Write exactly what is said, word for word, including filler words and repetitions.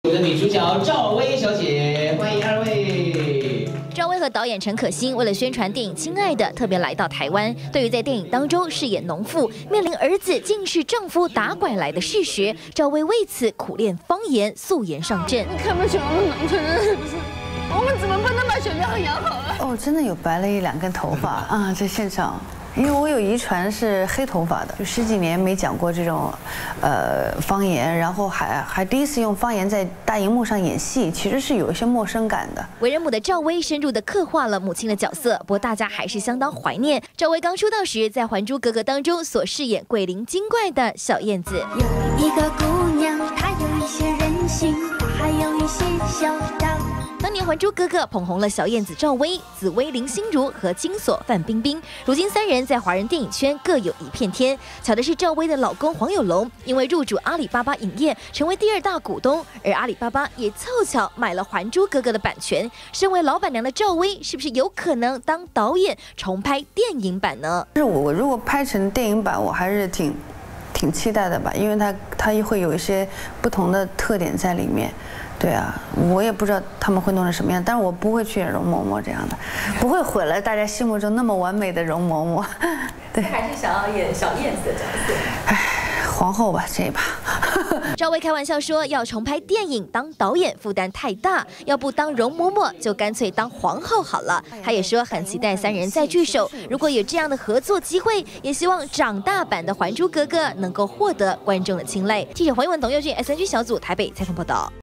我的女主角赵薇小姐，欢迎二位。 赵薇和导演陈可辛为了宣传电影《亲爱的》，特别来到台湾。对于在电影当中饰演农妇，面临儿子竟是丈夫打拐来的事实，赵薇为此苦练方言，素颜上阵。 你看不起我们农村人是不是？我们怎么不能把雪苗养好啊？ 哦，真的有白了一两根头发啊，在现场。 因为我有遗传是黑头发的，就十几年没讲过这种，呃，方言，然后还还第一次用方言在大荧幕上演戏，其实是有一些陌生感的。 为人母的赵薇深入地刻画了母亲的角色，不过大家还是相当怀念赵薇刚出道时在《还珠格格》当中所饰演鬼灵精怪的小燕子。 有一个姑娘，她有一些任性，她还有一些小刀。 当年《还珠格格》捧红了小燕子赵薇、紫薇林心如和金锁范冰冰，如今三人在华人电影圈各有一片天。巧的是，赵薇的老公黄有龙因为入主阿里巴巴影业，成为第二大股东，而阿里巴巴也凑巧买了《还珠格格》的版权。身为老板娘的赵薇，是不是有可能当导演重拍电影版呢？ 是我如果拍成电影版，我还是挺挺期待的吧，因为它它会有一些不同的特点在里面。 对啊，我也不知道他们会弄成什么样，但是我不会去演容嬷嬷这样的，不会毁了大家心目中那么完美的容嬷嬷。对， 还是想要演小燕子的角色。 唉，皇后吧这一把。 赵薇开玩笑说，要重拍电影当导演负担太大，要不当容嬷嬷就干脆当皇后好了。她也说很期待三人再聚首，如果有这样的合作机会，也希望长大版的《还珠格格》能够获得观众的青睐。记者黄一文、董佑俊 S N G 小组台北采访报道。